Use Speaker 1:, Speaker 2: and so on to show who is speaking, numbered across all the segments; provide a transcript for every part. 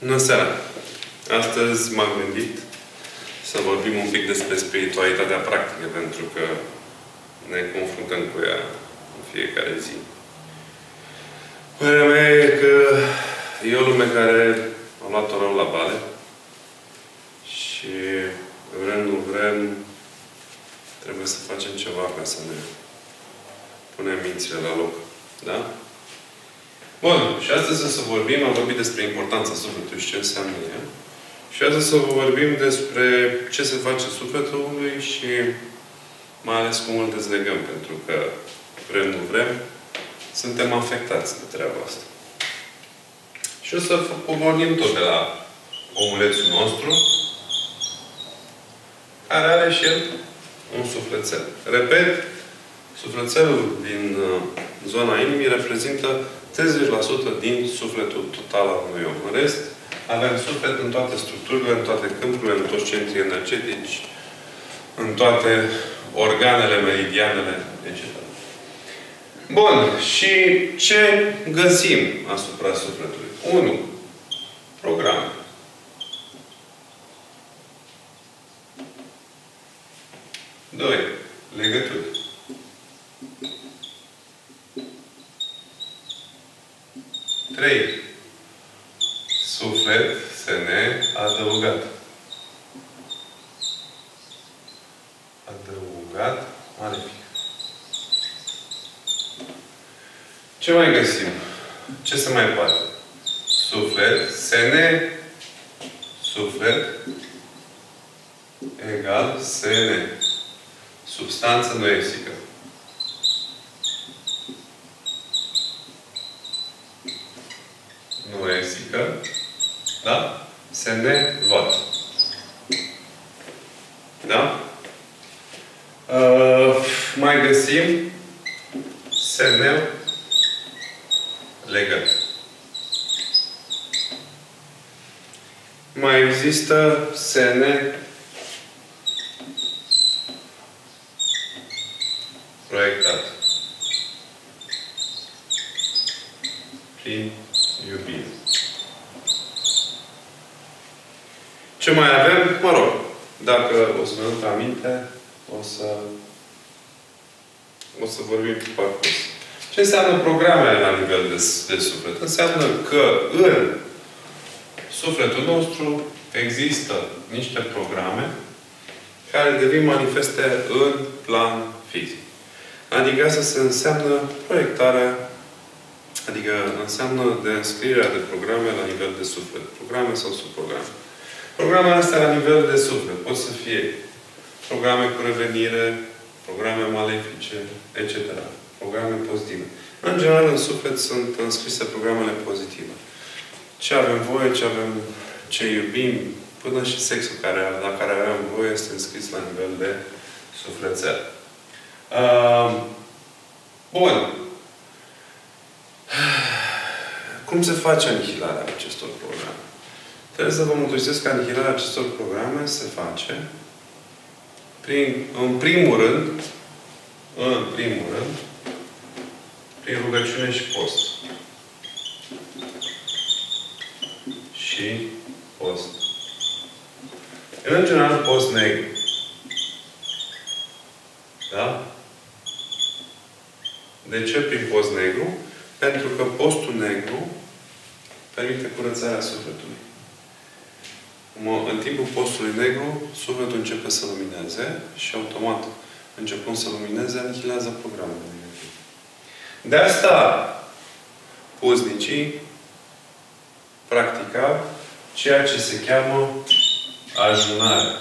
Speaker 1: Bună seara! Astăzi m-am gândit să vorbim un pic despre spiritualitatea practică, pentru că ne confruntăm cu ea în fiecare zi. Părerea mea e că e o lume care a luat-o rău la bale și vrem, nu vrem, trebuie să facem ceva ca să ne punem mințile la loc. Da? Bun. Și astăzi o să vorbim, am vorbit despre importanța sufletului și ce înseamnă ea. Și astăzi să vorbim despre ce se face sufletului și mai ales cum îl dezlegăm, pentru că vrem, nu vrem, suntem afectați de treaba asta. Și o să pornim tot de la omulețul nostru, care are și el un sufletel. Repet, sufletelul din zona inimii reprezintă 30% din sufletul total al unui om. În rest, avem suflet în toate structurile, în toate câmpurile, în toți centrii energetici, în toate organele, meridianele, etc. Bun. Și ce găsim asupra sufletului? 1. Programe. 2. Legături. 3. Suflet neadăugat. Adăugat malefic. Ce mai găsim? Ce se mai poate? Suflet, suflet egal sene. Substanță noesică. Noesică. Da? Sene luat. Da? Mai găsim sene legat. Mai există sene proiectat. Prin iubire. Ce mai avem? Mă rog, dacă o să ne aduc aminte, o să vorbim pe parcurs. Ce înseamnă programele la nivel de suflet? Înseamnă că în sufletul nostru există niște programe care devin manifeste în plan fizic. Adică asta se înseamnă proiectarea, adică înseamnă descrierea de programe la nivel de suflet. Programe sau subprograme. Programele astea la nivel de suflet pot să fie programe cu revenire, programe malefice, etc. Programe pozitive. În general, în suflet sunt înscrise programele pozitive. Ce avem voie, ce iubim, până și sexul la care avem voie este înscris la nivel de sufletel. Bun. Cum se face anihilarea acestor programe? Trebuie să vă mărturisesc că anihilarea acestor programe se face în primul rând, prin rugăciune și post. Și post. În general, post negru. Da? De ce prin post negru? Pentru că postul negru permite curățarea sufletului. În timpul postului negru, sufletul începe să lumineze și automat, începând să lumineze, anihilează programele negative. De asta, puznicii practica ceea ce se cheamă ajunare.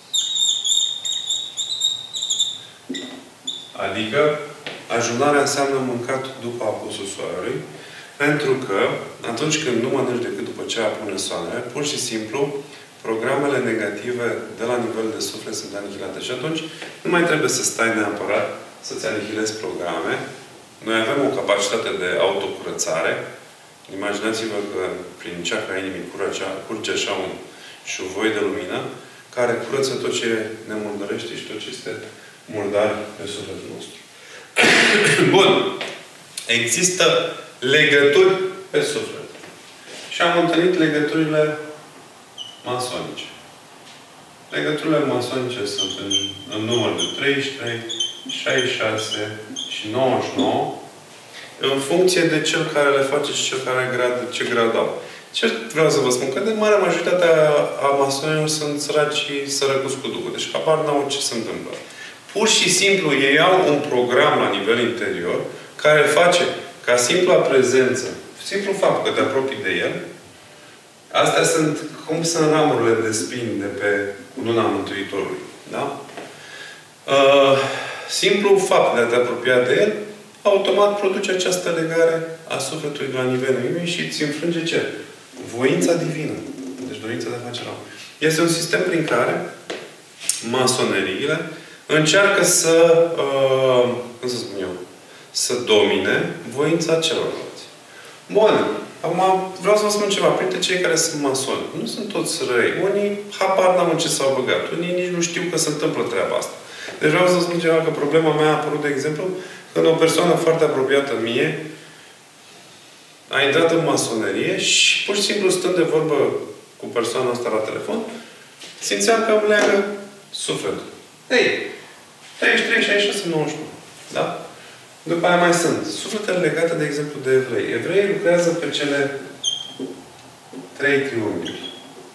Speaker 1: Adică, ajunarea înseamnă mâncat după apusul soarelui, pentru că atunci când nu mănânci decât după ce apune soarele, pur și simplu, programele negative de la nivel de suflet sunt anihilate. Și atunci, nu mai trebuie să stai neapărat să-ți anihilezi programe. Noi avem o capacitate de autocurățare. Imaginați-vă că prin chakra inimii curge așa un șuvoi de lumină care curăță tot ce ne murdărește și tot ce este murdar pe sufletul nostru. Bun. Există legături pe suflet. Și am întâlnit legăturile masonice. Legăturile masonice sunt în număr de 33, 66 și 99, în funcție de cel care le face și cel care ce grad au. Ce vreau să vă spun? Că de mare majoritatea a masonilor sunt săraci și sărăcuți cu Duhul. Deci habar n-au ce se întâmplă. Pur și simplu ei au un program la nivel interior care face ca simpla prezență, simplu fapt că te apropii de el, astea sunt, cum sunt ramurile de spin de pe luna Mântuitorului. Da? Simplu fapt de a te apropia de el, automat produce această legare a sufletului la nivelul inimii și îți înfrânge ce? Voința divină. Deci dorința de a face rău. Este un sistem prin care masoneriile încearcă să, cum să spun eu, să domine voința celorlalți. Bun. Acum vreau să vă spun ceva. Printre cei care sunt masoni, nu sunt toți răi. Unii habar n-au în ce s-au băgat. Unii nici nu știu că se întâmplă treaba asta. Deci vreau să vă spun ceva, că problema mea a apărut, de exemplu, când o persoană foarte apropiată mie a intrat în masonerie și pur și simplu stând de vorbă cu persoana asta la telefon, simțeam că îmi leagă sufletul. Ei, 33, 66, 99. Da? După aia mai sunt sufletele legate, de exemplu, de evrei. Evreii lucrează pe cele 3 triunghiuri.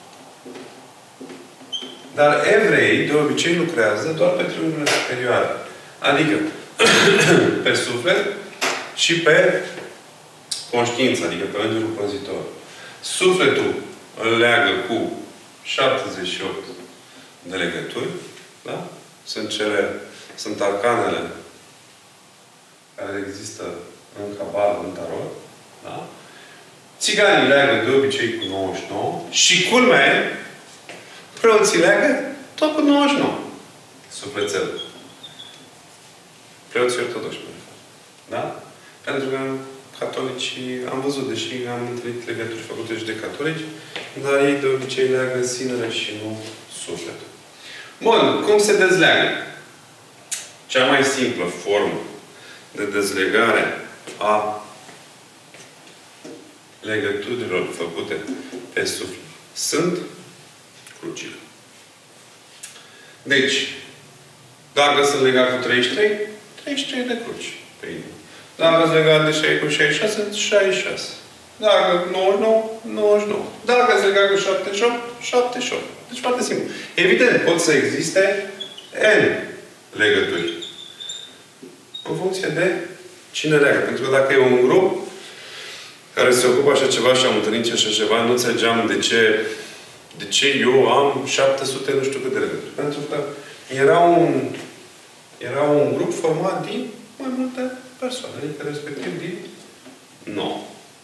Speaker 1: Dar evreii, de obicei, lucrează doar pe triunghiurile superioare. Adică pe suflet și pe conștiință, adică pe îngerul păzitor. Sufletul îl leagă cu 78 de legături. Da? Sunt arcanele care există în Cabal, în Tarot. Da? Țiganii leagă de obicei cu 99 și culmea e, preoții leagă tot cu 99. Sufletel. Preoții ortodoși, da? Pentru că catolicii, am văzut, deși am întâlnit legături făcute și de catolici, dar ei de obicei leagă sinele și nu sufletul. Bun, cum se dezleagă? Cea mai simplă formă de dezlegare a legăturilor făcute pe suflet sunt crucile. Deci, dacă sunt legat cu 33, 33 de cruci pe inimă. Dacă sunt legat de 66, 66. Dacă 99, 99. Dacă sunt legat cu 78, 78. Deci foarte simplu. Evident, pot să existe N legături. În funcție de cine leagă. Pentru că dacă e un grup care se ocupă așa ceva și am întâlnit și așa ceva, nu înțelegeam de ce eu am 700 nu știu câte legături. Pentru că era un grup format din mai multe persoane. Adică respectiv din 9.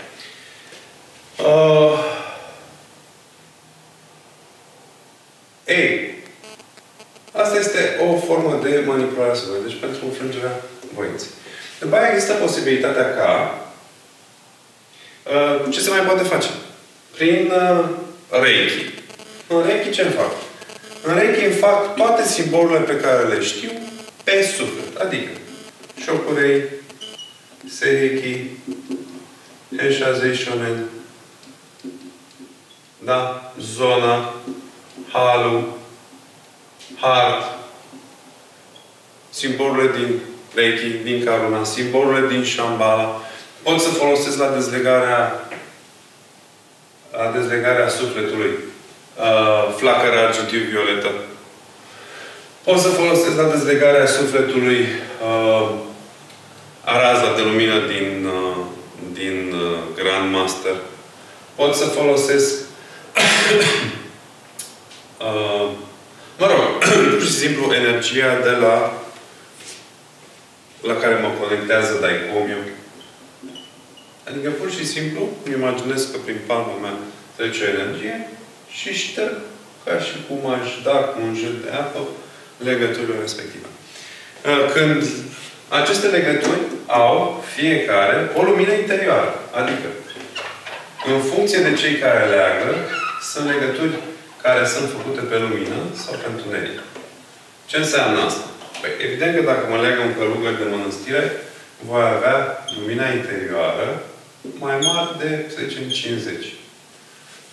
Speaker 1: Ei, asta este o formă de manipulare a sufletului. Deci pentru înfrângerea voinței. După aia există posibilitatea ca ce se mai poate face? Prin Reiki. În Reiki ce îmi fac? În Reiki îmi fac toate simbolurile pe care le știu pe suflet. Adică Shokurei, Seiki, Hensha Shonen, da? Zona, Halu, Heart, simbolurile din Reiki, din Karuna, simbolurile din Shambhala. Pot să folosesc la dezlegarea sufletului flacăra argintiu-violetă. Pot să folosesc la dezlegarea sufletului araza de lumină din Grand Master. Pot să folosesc mă rog, pur și simplu energia de la care mă conectează Daicomiu. Adică pur și simplu îmi imaginez că prin palma mea trece o energie și șterg ca și cum aș da cu un jet de apă legăturile respective. Când aceste legături au fiecare o lumină interioară. Adică, în funcție de cei care leagă, sunt legături care sunt făcute pe lumină sau pe întuneric. Ce înseamnă asta? Păi, evident că dacă mă leagă un călugăr de mănăstire, voi avea lumina interioară mai mare de, să zicem, 50.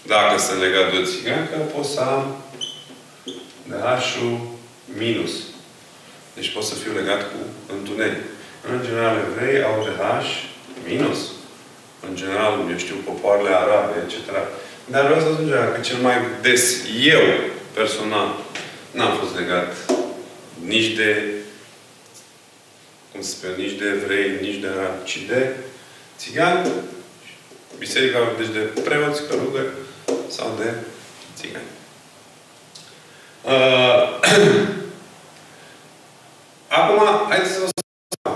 Speaker 1: Dacă sunt legat de o țigancă, pot să am DH-ul minus. Deci pot să fiu legat cu întuneric. În general, evrei au DH minus. În general, eu știu, popoarele arabe, etc. Dar vreau să spun că cel mai des, eu, personal, n-am fost legat nici de, cum se spune, nici de evrei, nici de arabi, ci de țigani, biserica, deci de preoți, călugări, sau de țigani. Acum, haideți să vă spun,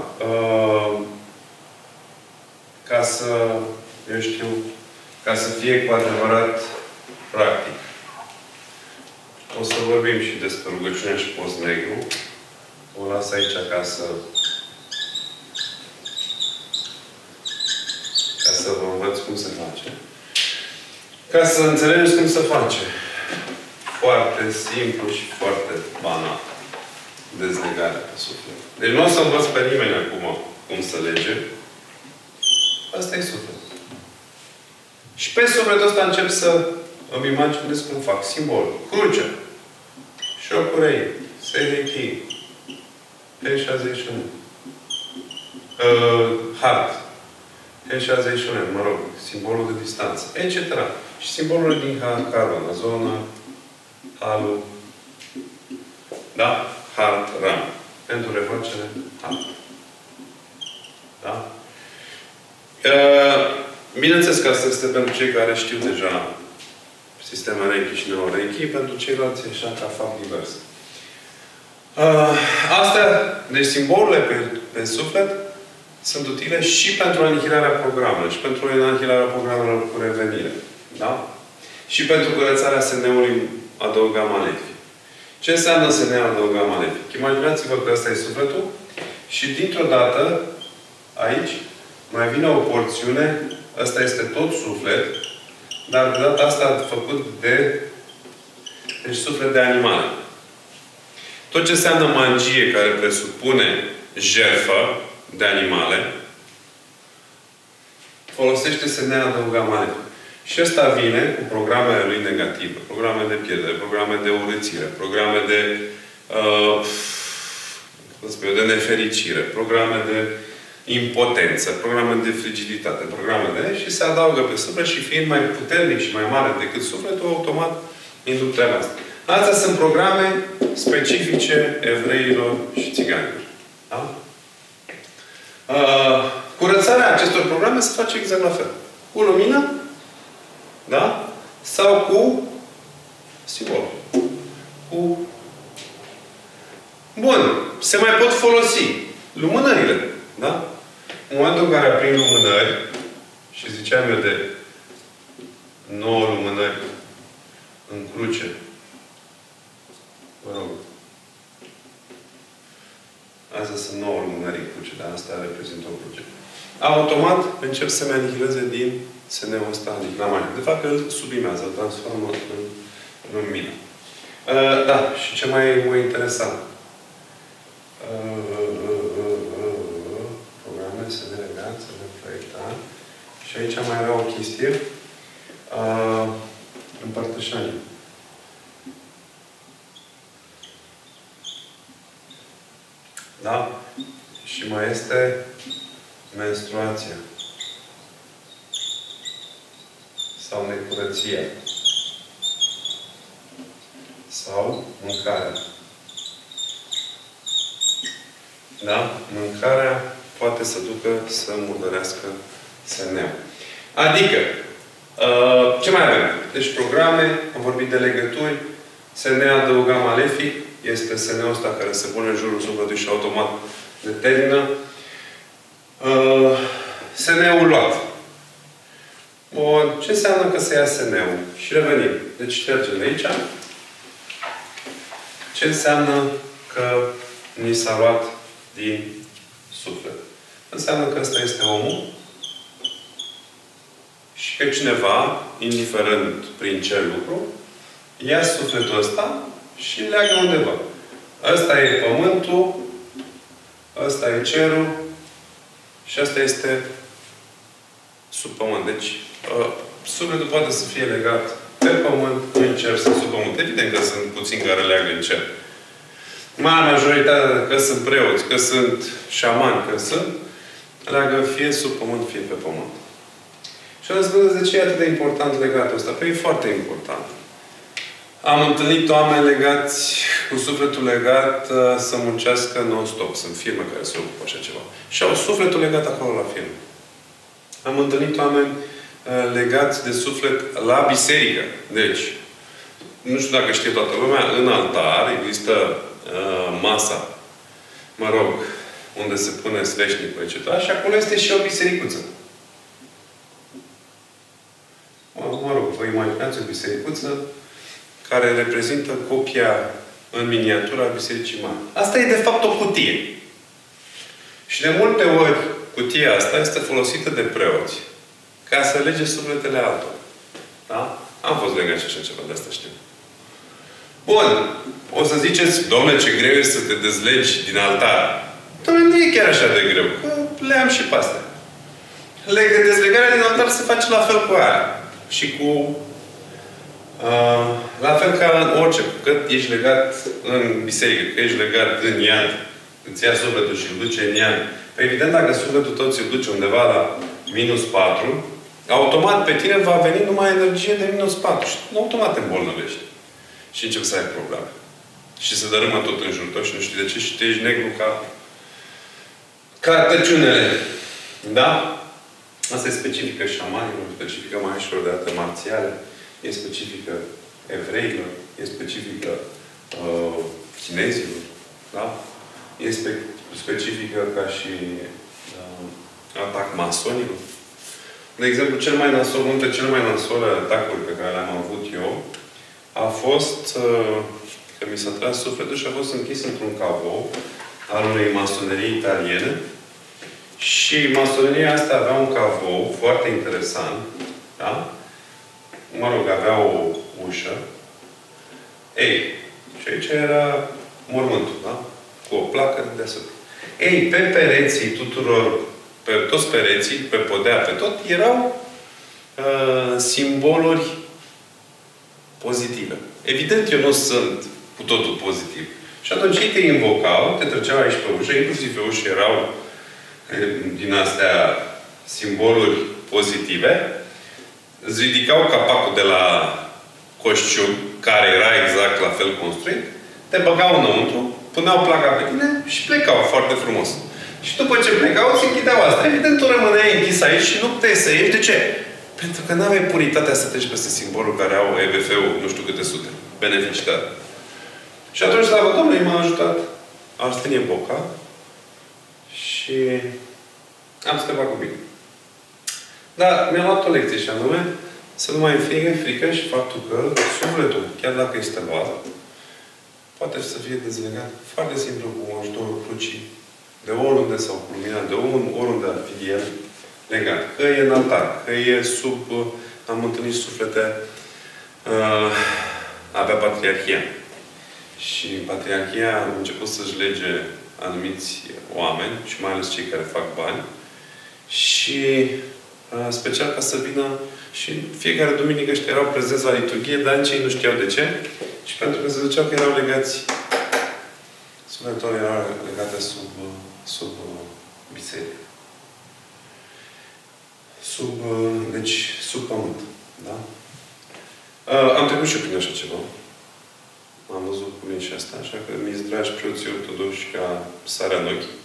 Speaker 1: ca să, eu știu, ca să fie cu adevărat practic. O să vorbim și despre rugăciunea și post negru. O las aici ca să vă învăț cum se face. Ca să înțelegeți cum se face. Foarte simplu și foarte banal. Dezlegarea pe suflet. Deci nu o să învăț pe nimeni acum cum să lege. Asta e suflet. Și pe sufletul ăsta încep să îmi imaginez cum fac. Simbol. Crucea. Șocurei. Sedechi. P61. Hart. P61, mă rog. Simbolul de distanță. Etc. Și simbolurile din Harvana. Zona. Halu. Da? Hart, ram. Pentru refacere, hart. Da? Bineînțeles că asta este pentru cei care știu deja sistemul Reiki și Neo-Reiki, pentru ceilalți așa ca fapt divers. Astea, deci simbolurile pe suflet, sunt utile și pentru anihilarea programelor, și pentru anihilarea programelor cu revenire. Da? Și pentru curățarea SN-ului adăuga malefic. Ce înseamnă SN adăuga malefic? Imaginați-vă că ăsta e sufletul și dintr-o dată, aici, mai vine o porțiune, ăsta este tot suflet, dar de data asta făcut de deci suflet de animale. Tot ce înseamnă magie care presupune jertfă de animale, folosește SN adăuga malefic. Și ăsta vine cu programele lui negative. Programe de pierdere, programe de urâțire, programe de de nefericire, programe de impotență, programe de frigiditate, programe de... și se adaugă pe suflet și fiind mai puternic și mai mare decât sufletul, automat induc treaba asta. Astea sunt programe specifice evreilor și țiganilor. Da? Curățarea acestor programe se face exact la fel. Cu lumină, da? Sau cu simbol. Cu... Bun. Se mai pot folosi lumânările. Da? În momentul în care aprind lumânări, și ziceam eu de 9 lumânări în cruce. Vă rog. Astea sunt 9 lumânări în cruce, dar asta reprezintă o cruce. Automat încep să-mi anihileze din SN-ul ăsta anihilat. De fapt, îl sublimează, îl transformă în lumină. Da, și ce mai e mai interesant? Programe, SN legat, SN proiecta. Și aici mai era o chestie. Împărtășanie. Da? Și mai este menstruația. Sau necurăția. Sau mâncarea. Da? Mâncarea poate să ducă să murdărească SN-ul. Adică, ce mai avem? Deci programe, am vorbit de legături, SN adăuga malefic, este SN-ul ăsta care se pune în jurul sufletului și automat determină. SN-ul luat. Bun. Ce înseamnă că se ia SN-ul? Și revenim. Deci ștergem de aici. Ce înseamnă că ni s-a luat din suflet? Înseamnă că ăsta este omul și că cineva, indiferent prin ce lucru, ia sufletul ăsta și îl leagă undeva. Ăsta e pământul, ăsta e cerul și ăsta este sub pământ. Deci, sufletul poate să fie legat pe pământ, în cer sau sub pământ. Evident că sunt puțini care leagă în cer. Marea majoritate, că sunt preoți, că sunt șamani, că sunt, leagă fie sub pământ, fie pe pământ. Și am zis, de ce e atât de important legatul ăsta? Păi e foarte important. Am întâlnit oameni legați, cu sufletul legat, să muncească non-stop. Sunt firme care se ocupă așa ceva. Și au sufletul legat acolo la firmă. Am întâlnit oameni legați de suflet la biserică. Deci, nu știu dacă știe toată lumea, în altar există masa, mă rog, unde se pune sfeșnicul, etc. Și acolo este și o bisericuță. Mă rog, vă imaginați o bisericuță care reprezintă copia în miniatură a bisericii mari. Asta e de fapt o cutie. Și de multe ori cutia asta este folosită de preoți ca să lege sufletele altora. Da? Am fost legat și așa ceva de asta, știu. Bun. O să ziceți, Doamne, ce greu e să te dezlegi din altar. Doamne, nu e chiar așa de greu. Că le am și pe astea. Dezlegarea din altar se face la fel cu aia. Și cu... la fel ca în orice. Că ești legat în biserică, că ești legat în iad, îți ia sufletul și îl duce în iad. Păi evident, dacă sufletul tău ți-l duce undeva la -4, automat pe tine va veni numai energie de -4. Și automat te îmbolnăvești. Și începi să ai probleme. Și se dărâmă tot în jurul tău și nu știi de ce și te ești negru ca tăciunele. Da? Asta e specifică șamanilor, specifică maestrilor de arte marțiale, e specifică evreilor, e specifică chinezilor. Da? E specifică ca și atac masonilor. De exemplu, unul dintre cele mai nasole atacuri pe care le-am avut eu a fost că mi s-a tras sufletul și a fost închis într-un cavou al unei masonerii italiene. Și masoneria asta avea un cavou foarte interesant. Da? Mă rog, avea o ușă. Ei, și aici era mormântul, da? Cu o placă deasupra. Ei, pe pereții tuturor, pe toți pereții, pe podea, pe tot, erau simboluri pozitive. Evident, eu nu sunt cu totul pozitiv. Și atunci ei te invocau, te treceau aici pe ușă, inclusiv pe ușă erau din astea simboluri pozitive, îți ridicau capacul de la coșciug, care era exact la fel construit, te băgau înăuntru, puneau placa pe tine și plecau foarte frumos. Și după ce plecau, îți închideau asta. Evident, tu rămâneai închis aici și nu puteai să ieși. De ce? Pentru că n-aveai puritatea să treci peste simbolul care au EBF-ul, nu știu câte sute, beneficiari. Și atunci, slavă Domnului, m-a ajutat Arstenie Boca și am scăpat cu bine. Dar mi-am luat o lecție și anume să nu mai fie frică și faptul că sufletul, chiar dacă este luat, poate să fie dezlegat foarte simplu cu ajutorul crucii, de oriunde s-au culminat, de oriunde ar fi el legat. Că e în altar, că e sub... Am întâlnit suflete avea Patriarhia. Și Patriarhia a început să-și lege anumiți oameni, și mai ales cei care fac bani, și special ca să vină și fiecare duminică ăștia erau prezenți la liturghie, dar cei nu știau de ce. Și pentru că se duceau că erau legați, sufletul erau legate sub biserică. Deci, sub pământ. Da? Am trecut și eu prin așa ceva. Am văzut cum e și asta, așa că mi-s dragi preoții ortodoxi ca sarea în ochi.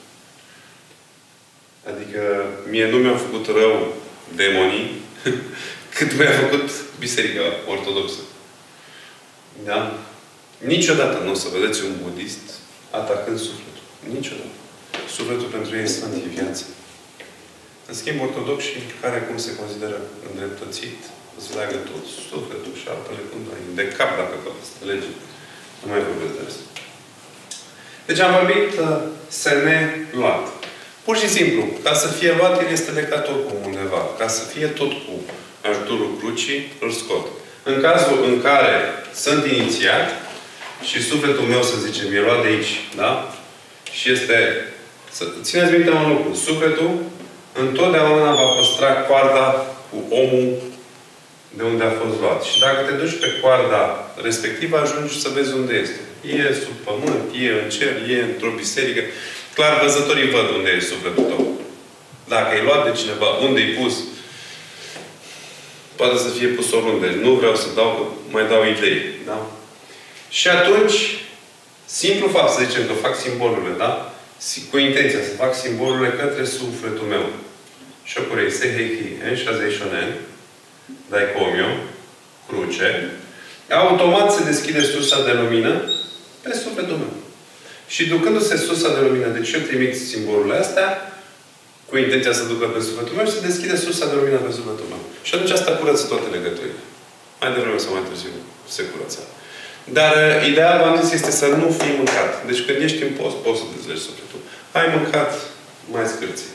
Speaker 1: Adică mie nu mi-au făcut rău demonii cât mi-a făcut Biserica Ortodoxă. Da? Niciodată nu o să vedeți un budist atacând sufletul. Niciodată. Sufletul pentru ei sfânt e viață. În schimb, ortodoxii, care cum se consideră îndreptățit, îți leagă tot sufletul și apele cum dai. De cap, dacă poate să te lege. Nu mai vorbesc de asta. Deci am vorbit sene luat. Pur și simplu, ca să fie luat, el este legat oricum undeva. Ca să fie tot cu ajutorul crucii, îl scot. În cazul în care sunt inițiat și sufletul meu, să zicem, e luat de aici, da? Și este... Țineți minte un lucru. Sufletul întotdeauna va păstra coarda cu omul de unde a fost luat. Și dacă te duci pe coarda respectivă, ajungi să vezi unde este. E sub pământ, e în cer, e într-o biserică. Clar, văzătorii văd unde e sufletul tău. Dacă e luat de cineva, unde e pus, poate să fie pus oriunde. Nu vreau să dau, că mai dau idei. Da? Și atunci, simplu fapt să zicem că fac simbolurile, da? Cu intenția să fac simbolurile către sufletul meu. Shokurei Sehehi En Shazei Shonen, Daikomyo, cruce, automat se deschide sursa de lumină pe sufletul meu. Și ducându-se sursa de lumină, deci eu trimit simbolurile astea, cu intenția să ducă pe sufletul meu și se deschide sursa de lumină pe sufletul meu. Și atunci asta curăță toate legăturile. Mai devreme sau mai târziu se curăță. Dar ideal, v-am zis, este să nu fii mâncat. Deci când ești în post, poți să dezlegi sufletul. Ai mâncat, mai scârții.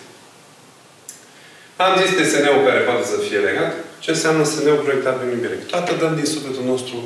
Speaker 1: Am zis de SN-ul care poate să fie legat. Ce înseamnă SN-ul proiectat prin iubire? Toată dăm din sufletul nostru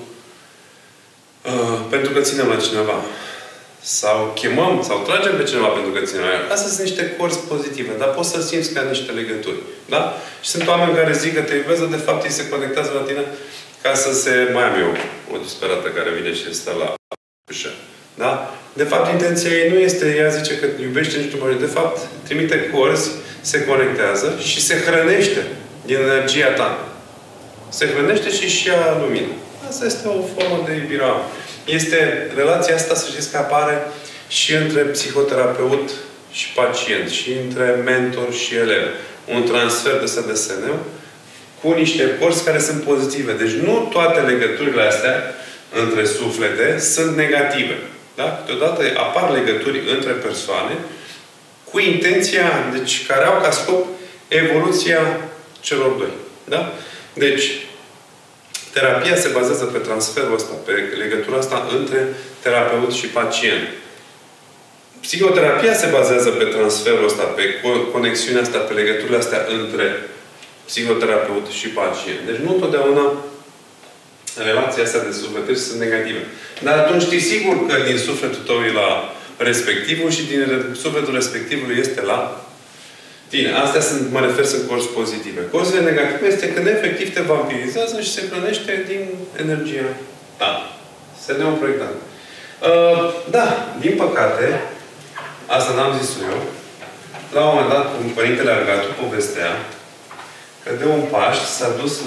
Speaker 1: pentru că ținem la cineva. Sau chemăm, sau tragem pe cineva pentru că ținem la el. Astea sunt niște corzi pozitive, dar poți să simți ca niște legături. Da? Și sunt oameni care zic că te iubesc, de fapt ei se conectează la tine ca să se... Mai am eu o disperată care vine și stă la ușă. Da? De fapt, intenția ei nu este, ea zice că iubește nici tu. De fapt, trimite corzi, se conectează și se hrănește din energia ta. Se hrănește și își ia lumină. Asta este o formă de iubire. Este relația asta, să știți că apare și între psihoterapeut și pacient, și între mentor și elev. Un transfer de ăsta de SN cu niște corzi care sunt pozitive. Deci nu toate legăturile astea între suflete sunt negative. Da? Câteodată apar legături între persoane cu intenția, deci care au ca scop evoluția celor doi. Da? Deci, terapia se bazează pe transferul ăsta, pe legătura asta între terapeut și pacient. Psihoterapia se bazează pe transferul ăsta, pe conexiunea asta, pe legăturile astea între psihoterapeut și pacient. Deci nu întotdeauna relația astea de sufletări sunt negative. Dar atunci știi sigur că din sufletul tău e la respectivul și din sufletul respectivului este la tine. Astea sunt, mă refer, sunt corzi pozitive. Corzile negative este când efectiv te vampirizează și se hrănește din energia ta. Se ne-au proiectat. Da, din păcate, asta n-am zis eu, la un moment dat, cum Părintele Argatu povestea că de un Paști s-a dus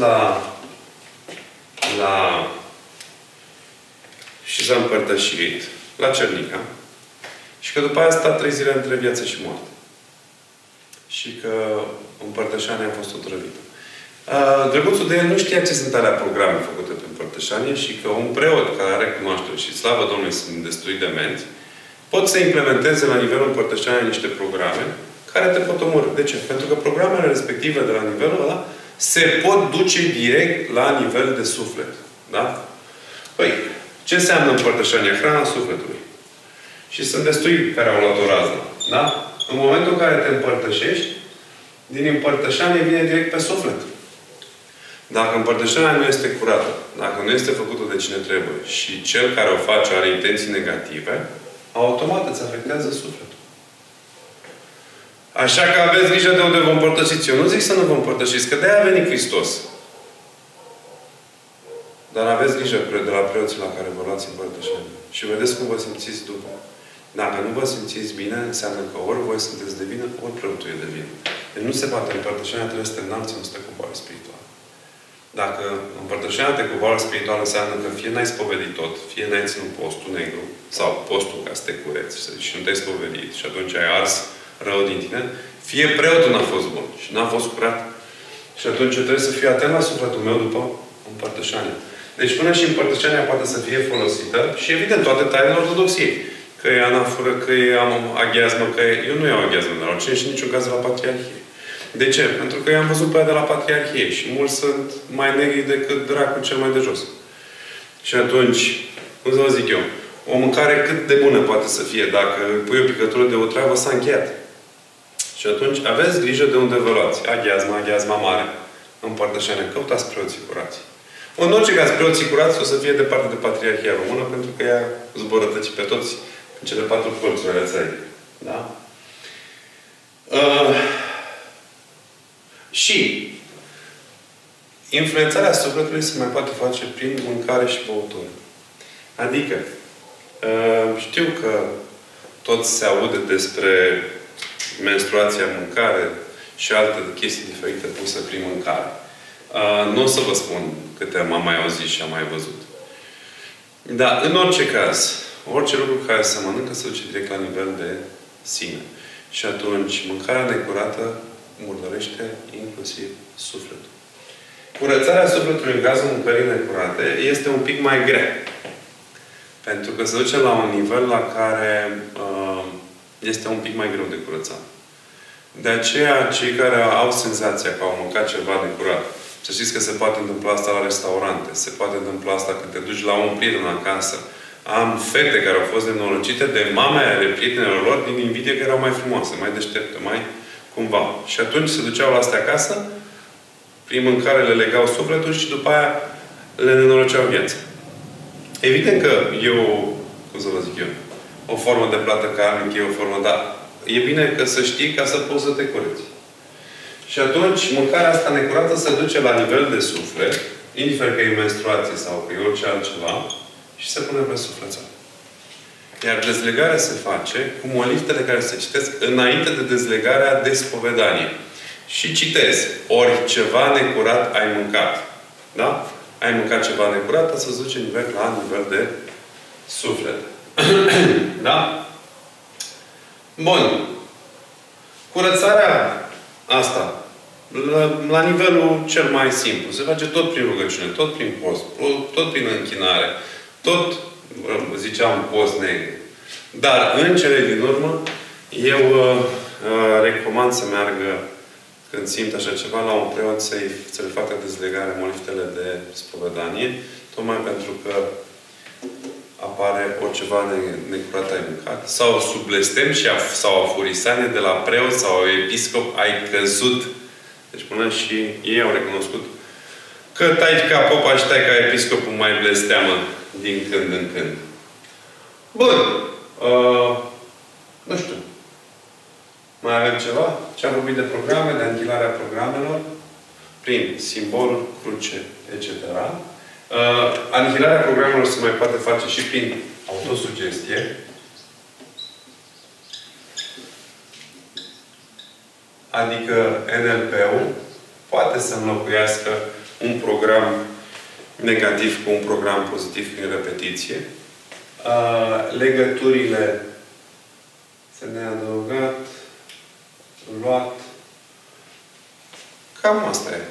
Speaker 1: și s-a împărtășit la Cernica și că după aia a stat 3 zile între viață și moarte. Și că împărtășania a fost otrăvită. Drăguțul de el nu știa ce sunt alea programe făcute pe împărtășanie și că un preot care are cunoaștere și slavă Domnului sunt destui de menți, pot să implementeze la nivelul împărtășaniei niște programe care te pot omorî. De ce? Pentru că programele respective de la nivelul ăla se pot duce direct la nivel de suflet. Da? Păi, ce înseamnă împărtășania? Hrana sufletului. Și sunt destui care au luat o rază. Da? În momentul în care te împărtășești, din împărtășanie vine direct pe suflet. Dacă împărtășania nu este curată, dacă nu este făcută de cine trebuie și cel care o face are intenții negative, automat îți afectează sufletul. Așa că aveți grijă de unde vă împărtășiți. Eu nu zic să nu vă împărtășiți, că de-aia a venit Hristos. Dar aveți grijă de la preoții la care vă luați împărtășania. Și vedeți cum vă simțiți după. Dacă nu vă simțiți bine, înseamnă că ori voi sunteți de vină, ori preotul e de vină. Deci nu se poate. Împărtășania trebuie să te înalți, nu să te coboare spiritual. Dacă împărtășania te coboară spiritual, înseamnă că fie n-ai spovedit tot, fie n-ai ținut postul negru, sau postul ca să te cureți și nu te-ai spovedit și atunci ai ars rău din tine, fie preotul n-a fost bun și n-a fost curat. Și atunci trebuie să fiu atent la sufletul meu după împărtășania. Deci până și împărtășania poate să fie folosită și evident toate tainele ortodoxiei. Că e anafură, că e aghiazmă, că e... Eu nu iau aghiazmă de la oricine și în niciun caz de la Patriarhie. De ce? Pentru că i-am văzut pe aia de la Patriarhie și mulți sunt mai negri decât dracul cel mai de jos. Și atunci, cum să vă zic eu, o mâncare cât de bună poate să fie dacă pui o picătură de otravă, s-a încheiat. Și atunci aveți grijă de unde vă luați. Aghiazma mare, împărtășania. Căutați preoții curați. În orice caz, preoții curați o să fie departe de Patriarhia Română, pentru că ea zborătăci pe toți în cele 4 colțuri ale țării. Da? Și influențarea sufletului se mai poate face prin mâncare și băutură. Adică, știu că tot se aude despre menstruația, mâncare și alte chestii diferite puse prin mâncare. Nu o să vă spun câte am mai auzit și am mai văzut. Dar, în orice caz, orice lucru care se mănâncă se duce direct la nivel de sine. Și atunci, mâncarea necurată murdărește inclusiv sufletul. Curățarea sufletului în cazul mâncării necurate este un pic mai grea. Pentru că se duce la un nivel la care este un pic mai greu de curățat. De aceea, cei care au senzația că au mâncat ceva necurat, să știți că se poate întâmpla asta la restaurante, se poate întâmpla asta când te duci la un prieten acasă. Am fete care au fost nenorocite de mame ale prietenilor lor din invidie că erau mai frumoase, mai deștepte, mai cumva. Și atunci se duceau la astea acasă, prin mâncare le legau sufletul și după aia le nenoroceau viața. Evident că e cum să vă zic eu, o formă de plată karmică, e o formă, dar e bine că să știi ca să poți să te cureți. Și atunci, mâncarea asta necurată se duce la nivel de suflet, indiferent că e menstruație sau că e orice altceva, și se pune pe sufletul. Iar dezlegarea se face cu moliftele care se citesc înainte de dezlegarea de spovedanie. Și citez, ori ceva necurat ai mâncat. Da? Ai mâncat ceva necurat, să se duce la nivel de suflet. Da? Bun. Curățarea asta, la nivelul cel mai simplu, se face tot prin rugăciune, tot prin post, tot prin închinare, tot, ziceam, post negru. Dar, în cele din urmă, eu recomand să meargă, când simt așa ceva, la un preot să le facă dezlegare moliftele de spovedanie, tocmai pentru că apare oriceva necurat ai mâncat, sau sub blestem sau afurisanie de la preot sau episcop ai căzut. Deci până și ei au recunoscut că taica popa și taica episcopul mai blesteamă din când în când. Bun. Nu știu. Mai avem ceva? Ce am vorbit de programe, de anihilarea programelor, prin simboluri, cruce, etc. Anihilarea programelor se mai poate face și prin autosugestie. Adică NLP-ul poate să înlocuiască un program negativ cu un program pozitiv prin repetiție. Legăturile să ne adăugat, luat. Cam asta e.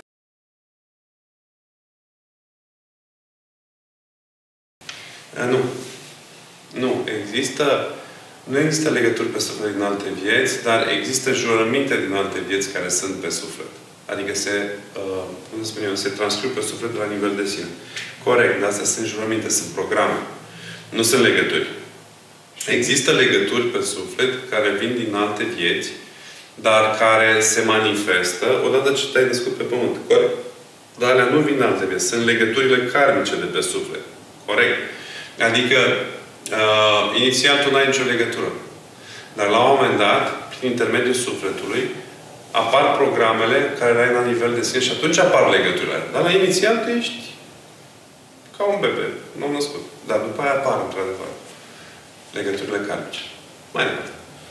Speaker 1: Nu. Nu există. Nu există legături pe suflet din alte vieți, dar există jurăminte din alte vieți care sunt pe suflet. Adică se transcriu pe suflet la nivel de sine. Corect, dar astea sunt jurăminte, sunt programe. Nu sunt legături. Există legături pe suflet care vin din alte vieți, dar care se manifestă odată ce te-ai născut pe pământ. Corect? Dar alea nu vin din alte vieți. Sunt legăturile karmice de pe suflet. Corect? Adică inițial tu n-ai nicio legătură. Dar la un moment dat, prin intermediul sufletului, apar programele care ai la nivel de sine și atunci apar legăturile. Dar la inițial tu ești ca un bebe, nou născut. Dar după aia apar, într-adevăr, legăturile karmice. Mai departe.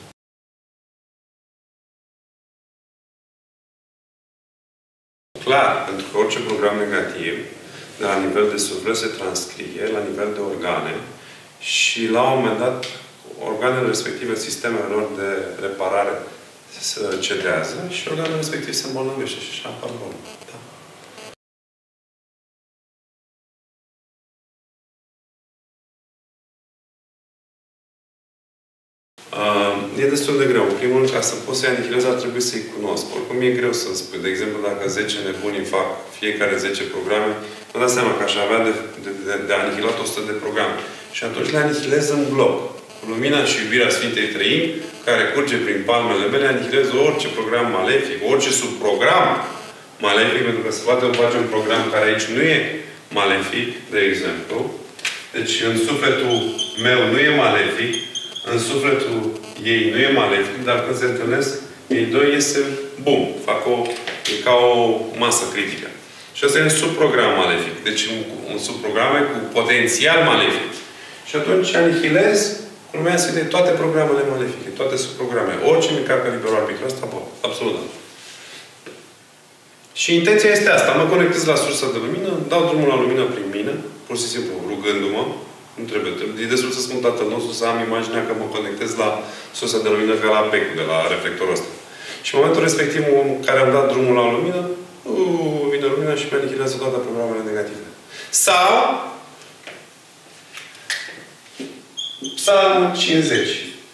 Speaker 1: Clar, pentru că orice program negativ, de la nivel de suflet, se transcrie la nivel de organe și la un moment dat organele respective, sistemele lor de reparare se cedează și organele respective se îmbolnăvește și așa apar boli. Da. E destul de greu. În primul rând, ca să poți să-i anihilezi, ar trebui să-i cunosc. Oricum e greu să-mi spui. De exemplu, dacă 10 nebuni fac fiecare 10 programe, mă dau seama că aș avea de anihilat 100 de programe. Și atunci le anihilez în bloc. Cu lumina și iubirea Sfintei Trăimi, care curge prin palmele mele, anihilez orice program malefic, orice subprogram malefic, pentru că se poate face un program care aici nu e malefic, de exemplu. Deci, în sufletul meu nu e malefic, în sufletul ei nu e malefic, dar când se întâlnesc, ei doi iese bum. E ca o masă critică. Și ăsta e un subprogram malefic. Deci un subprograme cu potențial malefic. Și atunci anihilez, urmează să toate programele malefice, toate subprogramele. Orice mică pe liberul arbitru, asta pot. Absolut. Și intenția este asta. Mă conectez la sursa de lumină, dau drumul la lumină prin mine, pur și simplu rugându-mă. Nu trebuie. E destul să spun Tatăl nostru, să am imaginea că mă conectez la sursa de lumină ca la becul, de la reflectorul ăsta. Și în momentul respectiv, om care am dat drumul la lumină, vine lumina și mi anihilează toate programele negative. Sau Psalmul 50.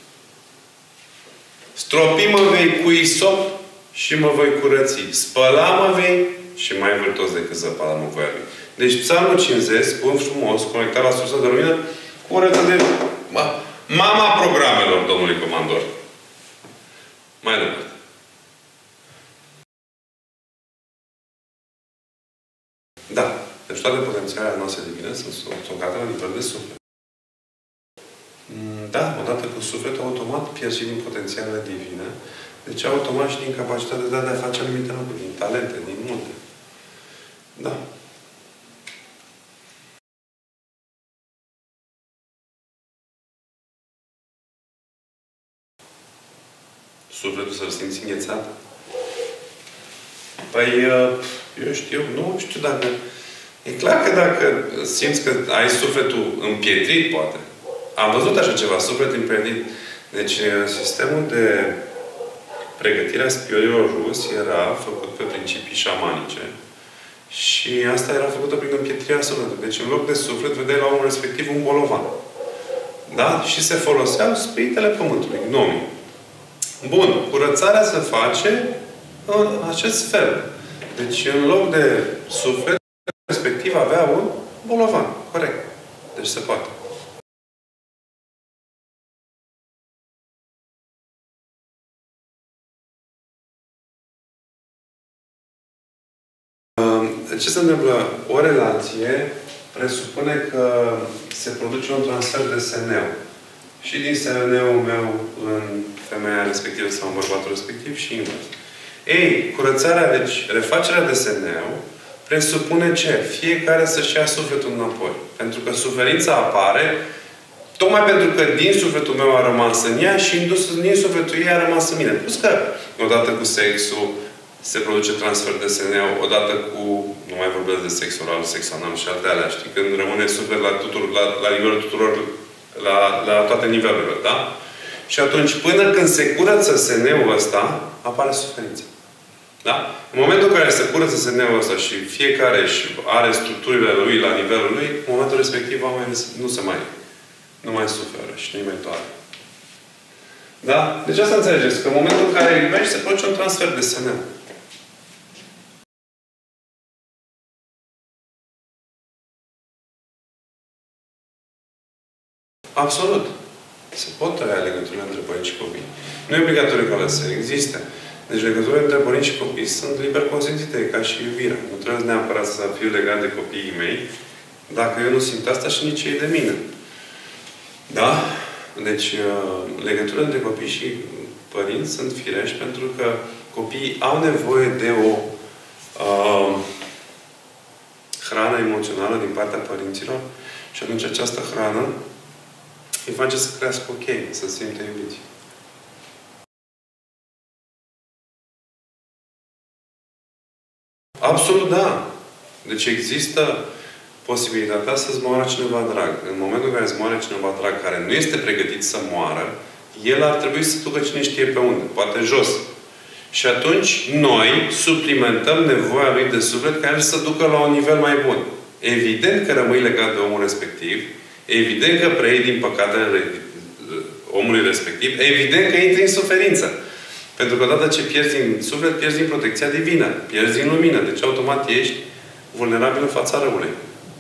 Speaker 1: Stropi mă vei cu isop și mă voi curăți. Spăla mă vei și mai vârtos decât zăpada mă voi albi. Deci Psalmul 50, spun frumos, conectat la sursa de lumină, curăță de mama programelor Domnului Comandor. Mai departe. Da. Deci toate potențialele noastre divine sunt stocate la nivel de suflet. Da, odată cu sufletul, automat pierzi din potențialele divine. Deci automat și din capacitatea de a face anumite lucruri, din talente, din multe. Da. Sufletul să-l simți înghețat? Păi, eu știu, nu știu dacă... E clar că dacă simți că ai sufletul împietrit, poate. Am văzut așa ceva, suflet împietrit. Deci, sistemul de pregătire a spiorilor rusi era făcut pe principii șamanice. Și asta era făcută prin împietrirea sufletului. Deci, în loc de suflet, vedeai la omul respectiv un bolovan. Da? Și se foloseau spiritele pământului, gnomii. Bun. Curățarea se face în acest fel. Deci, în loc de suflet, respectiv avea un bolovan. Corect. Deci se poate. Ce se întâmplă? O relație presupune că se produce un transfer de SN-ul. Și din SN-ul meu în femeia respectivă sau în bărbatul respectiv și invers. Ei, curățarea, deci refacerea de SN-ul presupune ce? Fiecare să-și ia sufletul înapoi. Pentru că suferința apare tocmai pentru că din sufletul meu a rămas în ea și din sufletul ei a rămas în mine. Plus că, odată cu sexul, se produce transfer de SN-ul, odată cu, nu mai vorbesc de sex oral, sex anal și alte alea, știi? Când rămâne suflet la nivelul tuturor, la toate nivelurile, da? Și atunci, până când se curăță SN-ul ăsta, apare suferința. Da? În momentul în care se curăță SN-ul ăsta și fiecare are structurile lui la nivelul lui, în momentul respectiv nu mai suferă și nu-i mai doare. Da? Deci asta înțelegeți, că în momentul în care iubești, se produce un transfer de SN. Absolut. Se pot tăia legăturile între părinți și copii. Nu e obligatoriu ca să existe. Deci legăturile între părinți și copii sunt liber consentite, ca și iubirea. Nu trebuie neapărat să fiu legat de copiii mei, dacă eu nu simt asta și nici ei de mine. Da? Deci, legăturile între copii și părinți sunt firești pentru că copiii au nevoie de o hrană emoțională din partea părinților și atunci această hrană îi face să crească ok, să simte iubiți. Absolut da. Deci există posibilitatea să-ți moară cineva drag. În momentul în care îți moare cineva drag care nu este pregătit să moară, el ar trebui să ducă cine știe pe unde. Poate jos. Și atunci noi suplimentăm nevoia lui de suflet care să ducă la un nivel mai bun. Evident că rămâi legat de omul respectiv, evident că preiei din păcatele omului respectiv, evident că intri în suferință. Pentru că odată ce pierzi din suflet, pierzi din protecția divină, pierzi din lumină. Deci automat ești vulnerabil în fața răului.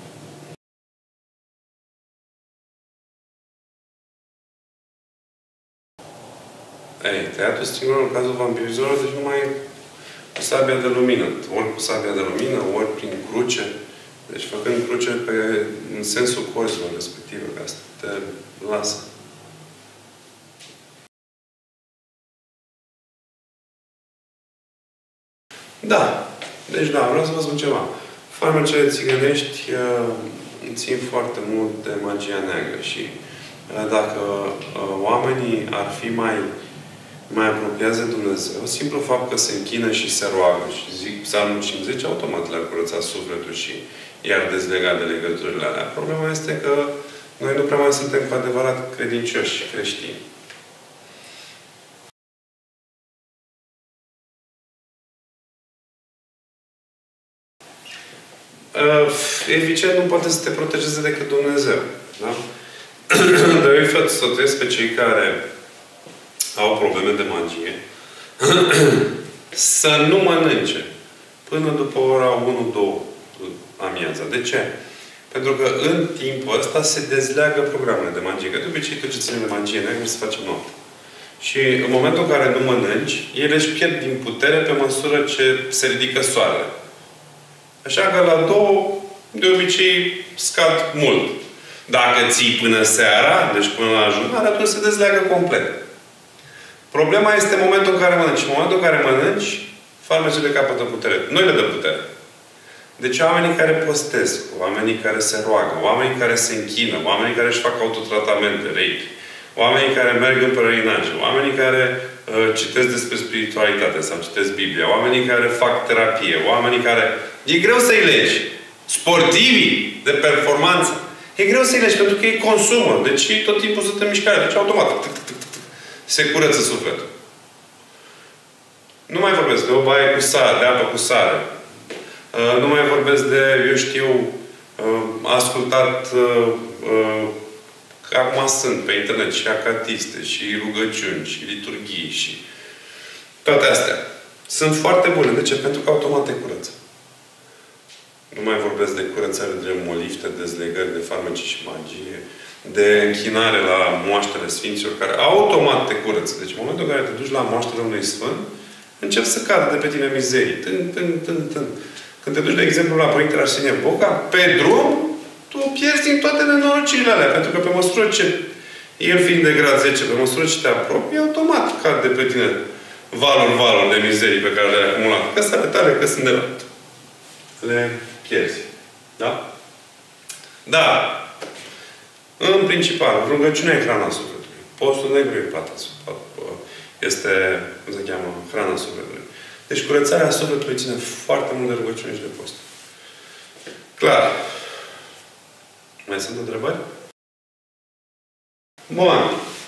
Speaker 1: Ei, tăiatul stingură în cazul vampirizilor, deci numai cu sabia de lumină. Ori cu sabia de lumină, ori prin cruce. Deci făcând cruce în sensul corzilor respective, că asta te lasă. Da. Deci da, vreau să vă spun ceva. Farmecele țigănești țin foarte mult de magia neagră și dacă oamenii ar fi mai apropiați de Dumnezeu, simplu fapt că se închină și se roagă și zic Psalmul 50, automat le-ar curăța sufletul și i-ar dezlega de legăturile alea. Problema este că noi nu prea mai suntem cu adevărat credincioși și creștini. Eficient nu poate să te protejeze decât Dumnezeu. Da? Dar eu sfătuiesc pe cei care au probleme de magie să nu mănânce până după ora 1-2 amiaza. De ce? Pentru că în timpul ăsta se dezleagă programele de magie. Că de obicei tot ce ține de magie neagră se face noapte. Și în momentul în care nu mănânci, ele își pierd din putere pe măsură ce se ridică soarele. Așa că la 2, de obicei, scad mult. Dacă ții până seara, deci până la jumătate, atunci se dezleagă complet. Problema este în momentul în care mănânci. În momentul în care mănânci, farmecele capătă putere. Noi le dăm putere. Deci oamenii care postesc, oamenii care se roagă, oamenii care se închină, oamenii care își fac autotratamente, reiki, oamenii care merg în pelerinaj, oamenii care citesc despre spiritualitate sau citesc Biblia, oamenii care fac terapie, oamenii care... E greu să-i legi. Sportivii de performanță. E greu să-i legi pentru că ei consumă. Deci ei tot timpul sunt în mișcare. Deci automat. Se curăță sufletul. Nu mai vorbesc de o baie cu sare, de apă cu sare. Nu mai vorbesc de, eu știu, ascultat că acum sunt pe internet și acatiste, și rugăciuni, și liturghii, și toate astea. Sunt foarte bune. De ce? Pentru că automat te curăță. Nu mai vorbesc de curățare de molifte, dezlegări de farmece și magie, de închinare la moaștele Sfinților, care automat te curăță. Deci în momentul în care te duci la moaștele unui Sfânt, încep să cadă de pe tine mizerii. Când te duci, de exemplu, la Părintele Arsenie Boca, pe drum, tu pierzi din toate nenorocirile alea. Pentru că pe măsură ce el fiind de grad 10, pe măsură ce te apropii, automat cad de pe tine valuri de mizerii pe care le-ai acumulat. Că sunt ale tale, că sunt de la le pierzi. Da? Da. În principal, rugăciunea e hrana sufletului. Postul negru e plata sufletului. Este, cum se cheamă, hrana sufletului. Deci curățarea sufletului ține foarte mult de rugăciune și de post. Clar. Mai sunt întrebări? Bun.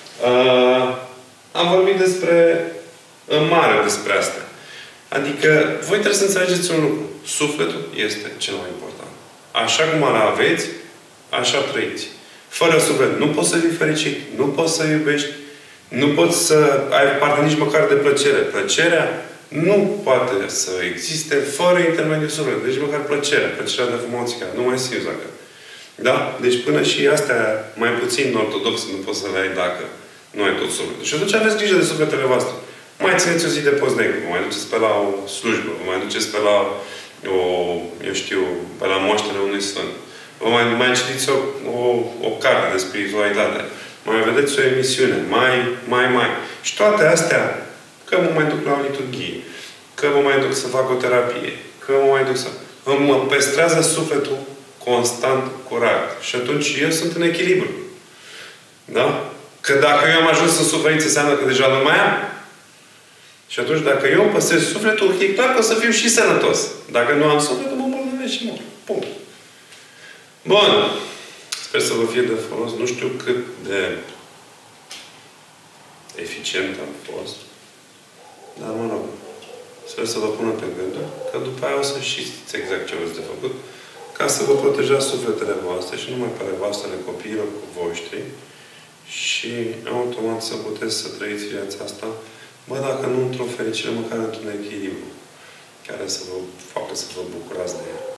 Speaker 1: Am vorbit în mare despre asta. Adică, voi trebuie să înțelegeți un lucru. Sufletul este cel mai important. Așa cum îl aveți, așa trăiți. Fără suflet nu poți să fii fericit, nu poți să iubești, nu poți să ai parte nici măcar de plăcere. Plăcerea nu poate să existe fără intermediul sufletului. Deci măcar plăcerea de frumusețe, nu mai simți dacă. Da? Deci până și astea mai puțin ortodoxe nu poți să le ai dacă nu ai tot sufletul. Și atunci aveți grijă de sufletele voastre. Mai țineți o zi de post negru, vă mai duceți pe la o slujbă, vă mai duceți pe la pe la moaștele unui sfânt. Vă mai citiți o carte de spiritualitate. Mai vedeți o emisiune. Mai. Și toate astea, că mă mai duc la o liturghie, că mă mai duc să fac o terapie, că mă mai duc să... Mă păstrează sufletul constant curat. Și atunci eu sunt în echilibru. Da? Că dacă eu am ajuns în suferință, înseamnă că deja nu mai am. Și atunci, dacă eu îmi păstrez sufletul, e clar că o să fiu și sănătos. Dacă nu am sufletul, mă îmbolnăvesc și mor. Punct. Bun. Sper să vă fie de folos. Nu știu cât de eficient am fost. Dar, mă rog, sper să vă pună pe gânduri, că după aia o să știți exact ce aveți de făcut, ca să vă protejați sufletele voastre și numai pe ale voastre, copiilor voștri, și automat să puteți să trăiți viața asta, dacă nu într-o fericire, măcar într-un echilibru, care să vă facă să vă bucurați de ea.